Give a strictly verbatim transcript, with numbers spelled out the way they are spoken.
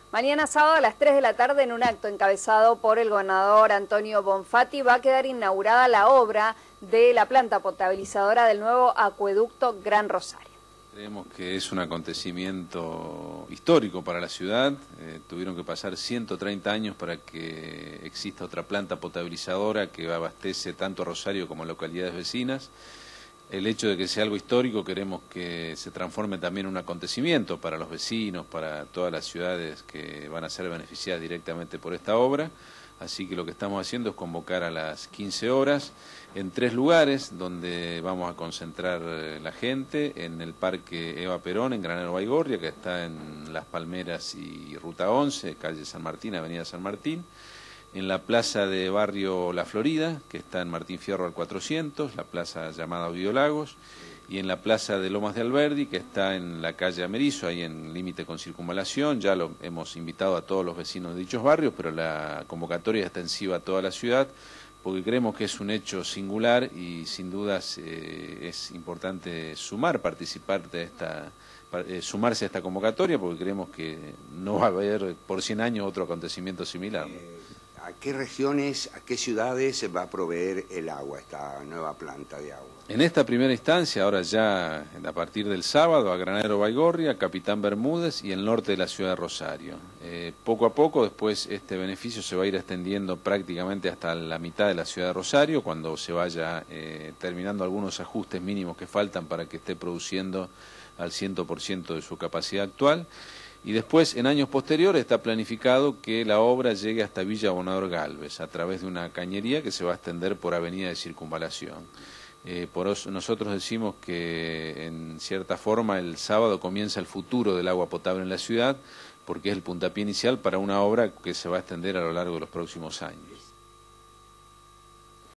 Mañana sábado a las tres de la tarde, en un acto encabezado por el gobernador Antonio Bonfatti, va a quedar inaugurada la obra de la planta potabilizadora del nuevo acueducto Gran Rosario. Creemos que es un acontecimiento histórico para la ciudad. Eh, tuvieron que pasar ciento treinta años para que exista otra planta potabilizadora que abastece tanto a Rosario como a localidades vecinas. El hecho de que sea algo histórico queremos que se transforme también en un acontecimiento para los vecinos, para todas las ciudades que van a ser beneficiadas directamente por esta obra. Así que lo que estamos haciendo es convocar a las quince horas en tres lugares donde vamos a concentrar la gente: en el Parque Eva Perón, en Granero Baigorria, que está en Las Palmeras y Ruta once, calle San Martín, avenida San Martín; en la plaza de Barrio La Florida, que está en Martín Fierro al cuatrocientos, la plaza llamada Biolagos; y en la plaza de Lomas de Alberdi, que está en la calle Amerizo, ahí en límite con Circunvalación. Ya lo hemos invitado a todos los vecinos de dichos barrios, pero la convocatoria es extensiva a toda la ciudad, porque creemos que es un hecho singular y sin dudas eh, es importante sumar, participar de esta, eh, sumarse a esta convocatoria, porque creemos que no va a haber por cien años otro acontecimiento similar. ¿A qué regiones, a qué ciudades se va a proveer el agua, esta nueva planta de agua? En esta primera instancia, ahora ya a partir del sábado, a Granero Baigorria, Capitán Bermúdez y el norte de la ciudad de Rosario. Eh, poco a poco después este beneficio se va a ir extendiendo prácticamente hasta la mitad de la ciudad de Rosario, cuando se vaya eh, terminando algunos ajustes mínimos que faltan para que esté produciendo al cien por ciento de su capacidad actual. Y después, en años posteriores, está planificado que la obra llegue hasta Villa Bonador Gálvez, a través de una cañería que se va a extender por Avenida de Circunvalación. Eh, por eso nosotros decimos que, en cierta forma, el sábado comienza el futuro del agua potable en la ciudad, porque es el puntapié inicial para una obra que se va a extender a lo largo de los próximos años.